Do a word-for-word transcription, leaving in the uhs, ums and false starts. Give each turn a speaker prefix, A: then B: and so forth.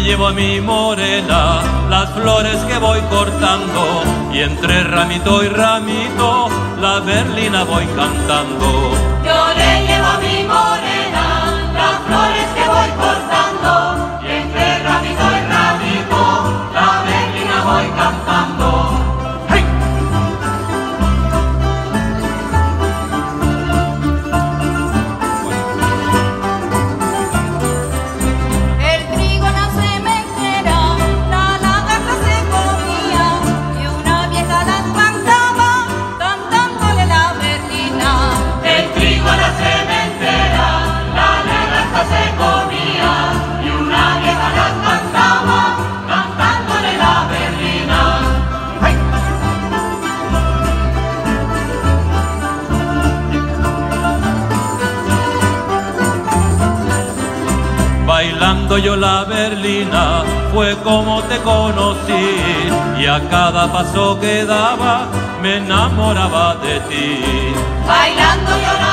A: llevo a mi morena las flores que voy cortando, y entre ramito y ramito la berlina voy cantando.
B: Yo le llevo a mi morena las flores que voy cortando, y entre ramito y ramito la berlina voy cantando.
A: ¡Hey!
B: El trigo en la cementera, la lagarta se comía, y una vieja las cantaba, cantándole la berlina. El trigo en la cementera, la lagarta se comía, y una vieja las cantaba, cantándole la berlina.
A: ¡Hey! Bailando yo la berlina fue como te conocí, y a cada paso que daba me enamoraba de ti.
B: Bailando yo la